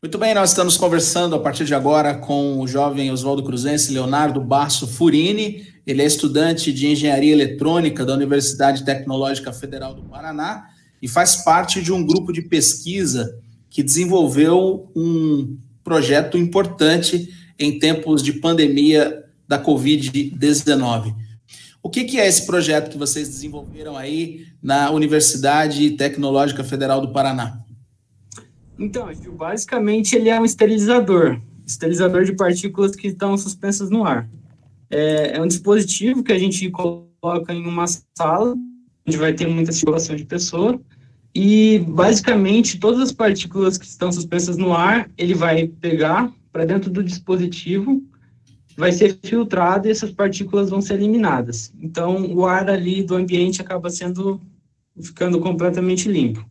Muito bem, nós estamos conversando a partir de agora com o jovem Oswaldo Cruzense Leonardo Basso Furini. Ele é estudante de Engenharia Eletrônica da Universidade Tecnológica Federal do Paraná e faz parte de um grupo de pesquisa que desenvolveu um projeto importante em tempos de pandemia da Covid-19. O que é esse projeto que vocês desenvolveram aí na Universidade Tecnológica Federal do Paraná? Então, Gil, basicamente ele é um esterilizador de partículas que estão suspensas no ar. É um dispositivo que a gente coloca em uma sala, onde vai ter muita circulação de pessoa, e basicamente todas as partículas que estão suspensas no ar, ele vai pegar para dentro do dispositivo, vai ser filtrado e essas partículas vão ser eliminadas. Então, o ar ali do ambiente acaba ficando completamente limpo.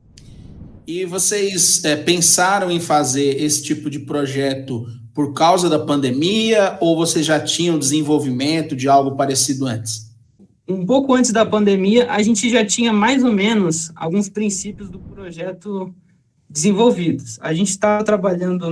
E vocês pensaram em fazer esse tipo de projeto por causa da pandemia ou vocês já tinham desenvolvimento de algo parecido antes? Um pouco antes da pandemia, a gente já tinha mais ou menos alguns princípios do projeto desenvolvidos. A gente está trabalhando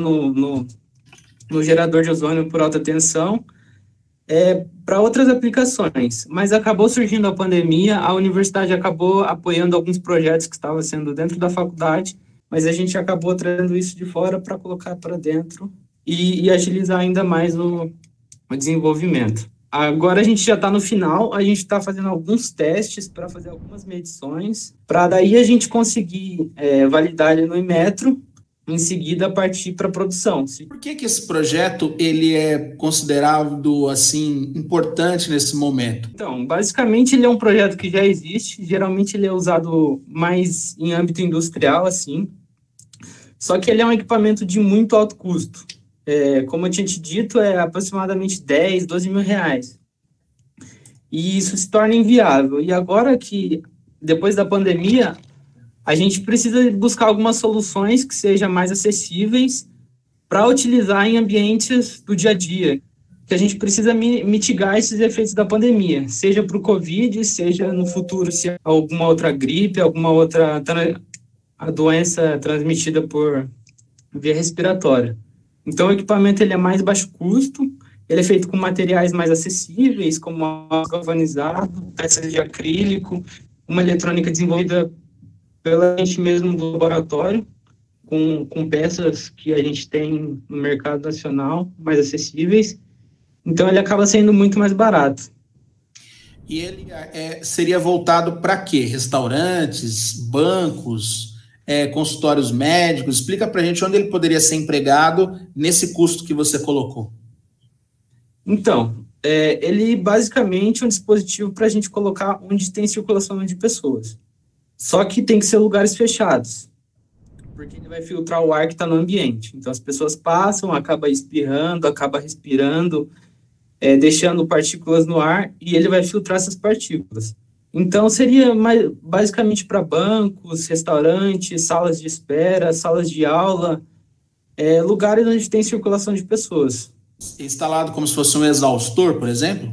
no gerador de ozônio por alta tensão para outras aplicações, mas acabou surgindo a pandemia, a universidade acabou apoiando alguns projetos que estavam sendo dentro da faculdade, mas a gente acabou trazendo isso de fora para colocar para dentro e agilizar ainda mais o desenvolvimento. Agora a gente já está no final, a gente está fazendo alguns testes para fazer algumas medições, para daí a gente conseguir validar ele no Inmetro, em seguida partir para a produção. Por que esse projeto ele é considerado assim importante nesse momento? Então, basicamente ele é um projeto que já existe, geralmente ele é usado mais em âmbito industrial, assim, só que ele é um equipamento de muito alto custo. Como eu tinha te dito, é aproximadamente 10, 12 mil reais. E isso se torna inviável. E agora que, depois da pandemia, a gente precisa buscar algumas soluções que sejam mais acessíveis para utilizar em ambientes do dia a dia, que a gente precisa mitigar esses efeitos da pandemia, seja para o Covid, seja no futuro, se alguma outra gripe, alguma outra a doença transmitida por via respiratória. Então, o equipamento ele é mais baixo custo, ele é feito com materiais mais acessíveis, como aço galvanizado, peças de acrílico, uma eletrônica desenvolvida pela gente mesmo do laboratório, com peças que a gente tem no mercado nacional, mais acessíveis. Então, ele acaba sendo muito mais barato. E ele seria voltado para quê? Restaurantes, bancos, consultórios médicos? Explica para a gente onde ele poderia ser empregado nesse custo que você colocou. Então, ele basicamente é um dispositivo para a gente colocar onde tem circulação de pessoas. Só que tem que ser lugares fechados, porque ele vai filtrar o ar que está no ambiente. Então, as pessoas passam, acaba espirrando, acaba respirando, deixando partículas no ar, e ele vai filtrar essas partículas. Então, seria basicamente para bancos, restaurantes, salas de espera, salas de aula, lugares onde tem circulação de pessoas. Instalado como se fosse um exaustor, por exemplo?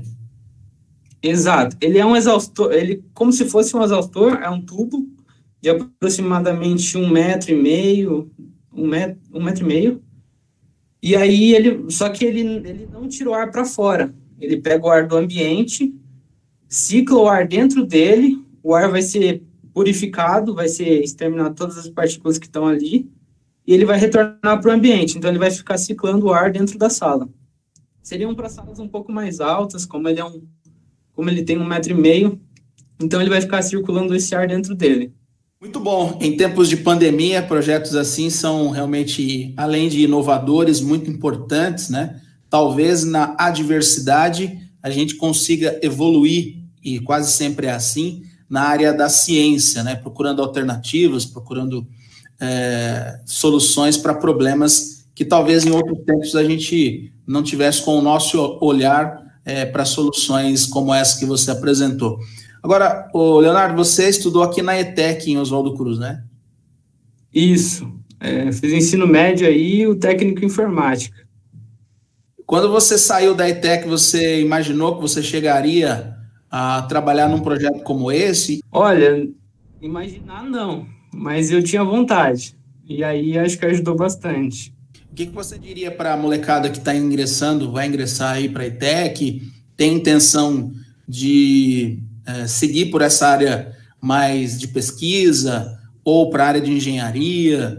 Exato. Ele é um exaustor, como se fosse um exaustor, é um tubo de aproximadamente 1,5 m, 1,5 m. E aí, só que ele não tira o ar para fora. Ele pega o ar do ambiente, cicla o ar dentro dele, o ar vai ser purificado, vai ser exterminado todas as partículas que estão ali, e ele vai retornar para o ambiente. Então, ele vai ficar ciclando o ar dentro da sala. Seriam para salas um pouco mais altas, como ele tem 1,5 m, então ele vai ficar circulando esse ar dentro dele. Muito bom. Em tempos de pandemia, projetos assim são realmente, além de inovadores, muito importantes, né? Talvez na adversidade a gente consiga evoluir, e quase sempre é assim, na área da ciência, né? Procurando alternativas, procurando soluções para problemas que talvez em outros tempos a gente não tivesse com o nosso olhar para soluções como essa que você apresentou. Agora, Leonardo, você estudou aqui na ETEC, em Oswaldo Cruz, né? Isso. Fiz ensino médio aí, o técnico em informática. Quando você saiu da ETEC, você imaginou que você chegaria a trabalhar num projeto como esse? Olha, imaginar não, mas eu tinha vontade. E aí acho que ajudou bastante. O que você diria para a molecada que está ingressando, vai ingressar aí para a ETEC, tem intenção de seguir por essa área mais de pesquisa ou para a área de engenharia?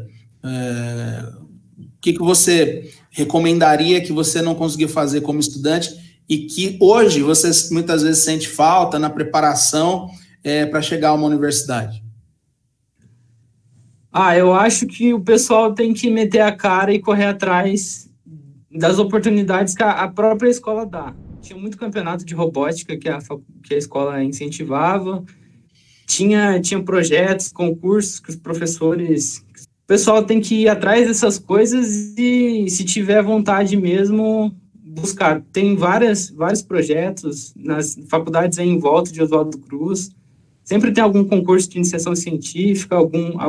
O que você recomendaria que você não conseguiu fazer como estudante e que hoje você muitas vezes sente falta na preparação para chegar a uma universidade? Eu acho que o pessoal tem que meter a cara e correr atrás das oportunidades que a própria escola dá. Tinha muito campeonato de robótica que a escola incentivava, tinha projetos, concursos que os professores... O pessoal tem que ir atrás dessas coisas e, se tiver vontade mesmo, buscar. Tem vários projetos nas faculdades aí em volta de Oswaldo Cruz. Sempre tem algum concurso de iniciação científica,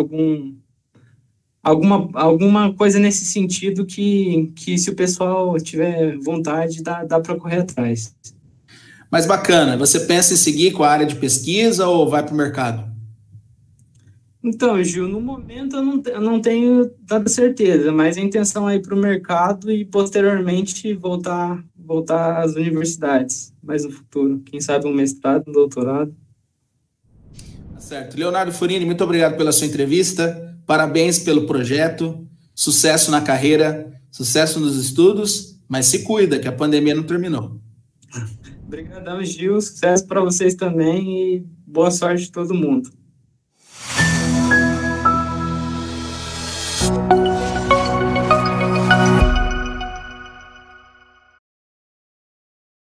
alguma coisa nesse sentido que se o pessoal tiver vontade, dá para correr atrás. Mas bacana, você pensa em seguir com a área de pesquisa ou vai para o mercado? Então, Gil, no momento eu não tenho tanta certeza, mas a intenção é ir para o mercado e posteriormente voltar às universidades, mais no futuro. Quem sabe um mestrado, um doutorado. Certo. Leonardo Furini, muito obrigado pela sua entrevista, parabéns pelo projeto, sucesso na carreira, sucesso nos estudos, mas se cuida, que a pandemia não terminou. Obrigadão, Gil, sucesso para vocês também e boa sorte de todo mundo.